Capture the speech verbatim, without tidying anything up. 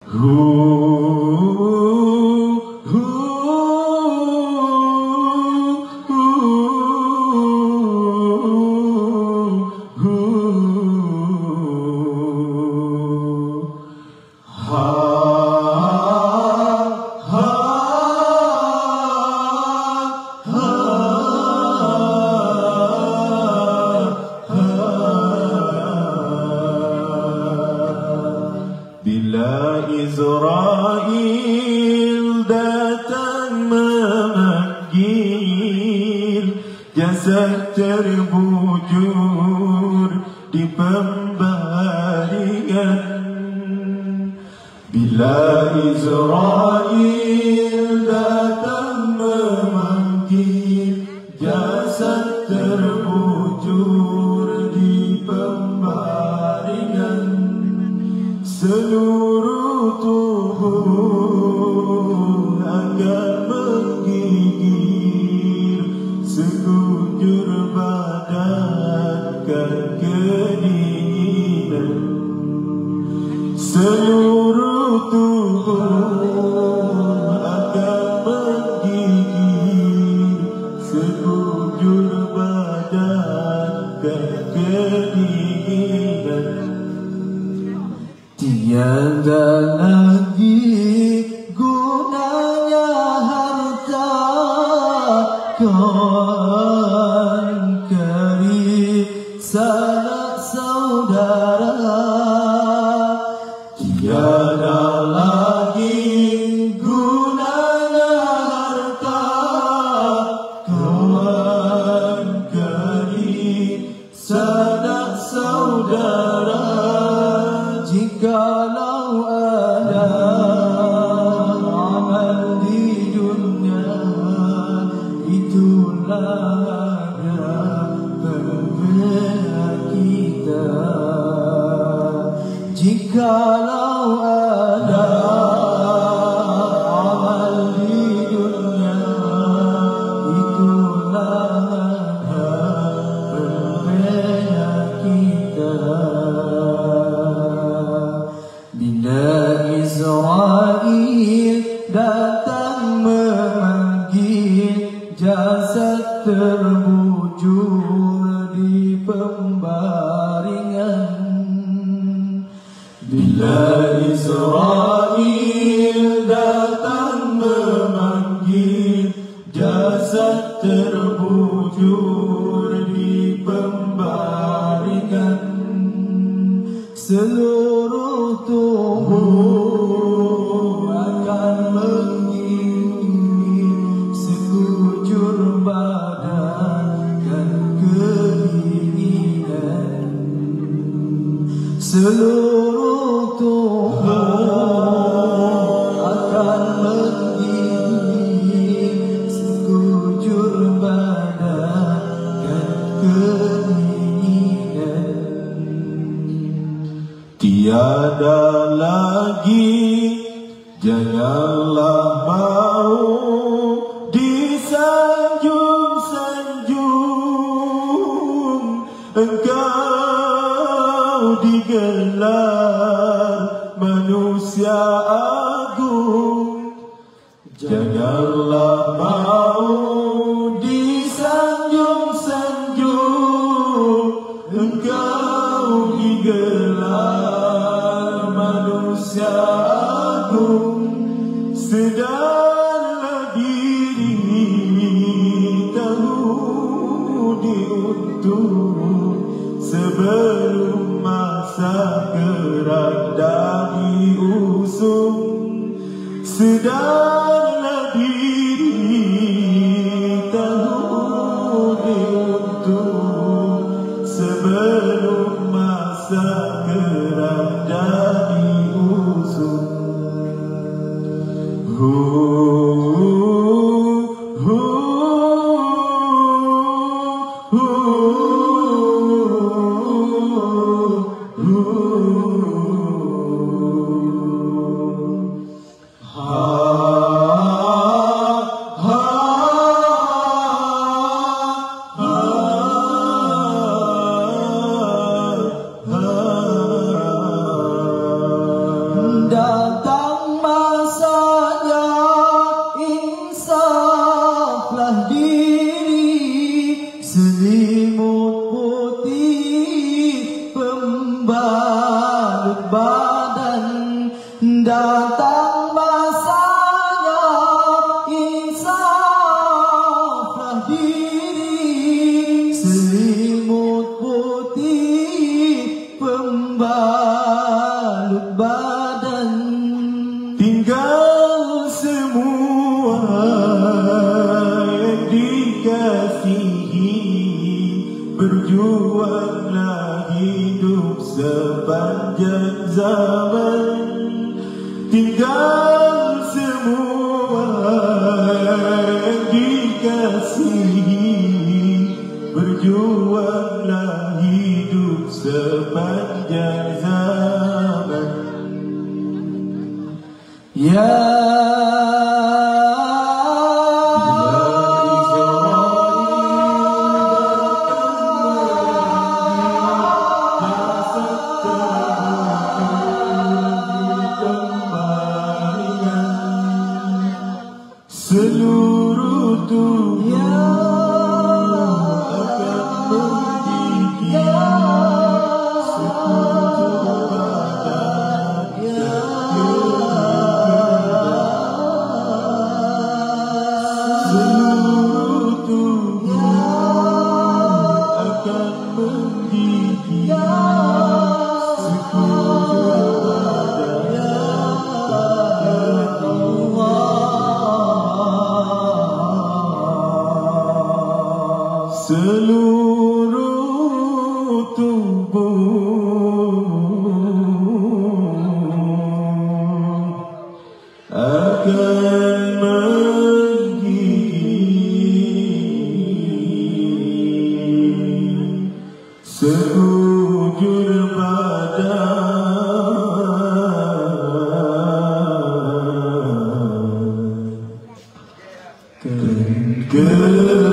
Bila Israel datang memanggil, jasad terbujur di pembaringan. Bila Israel datang memanggil, jasad terbujur di pembaringan. Seluruh tubuh akan menggigil, sekujur badan kan kedinginan. Seluruh tubuh akan menggigil, sekujur badan kan kedinginan. Tiada lagi gunanya harta kawan karib sanak saudara. Tiada lagi gunanya harta kawan karib sanak saudara. Jikalau ada amal di dunia, itulah ada perbedaan kita. Jikalau ada amal di dunia, itulah ada perbedaan kita. Bila Israel datang memanggil, jasad terbujur di pembaringan. Bila Israel datang memanggil, jasad terbujur di pembaringan. Seluruh tubuh akan menggigil, sekujur badan dan kedinginan. Seluruh tubuh akan menggigil, sekujur badan dan kedinginan. Tiada lagi, janganlah mau disanjung-sanjung. Engkau digelar manusia agung. Janganlah mau disanjung-sanjung. Engkau digelar manusia agung. Sedarlah diri tahu diuntung, sebelum masa keranda diusung. Sedarlah diri tahu diuntung, sebelum masa keranda diusung. Hu, hu, hu, hu, ha. Datang masanya insaflah diri, selimut putih pembalut badan. Tinggal semua yang dikasihi, berjuanglah hidup sepanjang zaman. Tinggal semua yang dikasihi, berjuanglah hidup sepanjang zaman. Ya seluruh tubuh akan menggigit sekujur badan. Seluruh tubuh akan menggigit sekujur badan. Seluruh tubuh akan menggigit sekujur badan.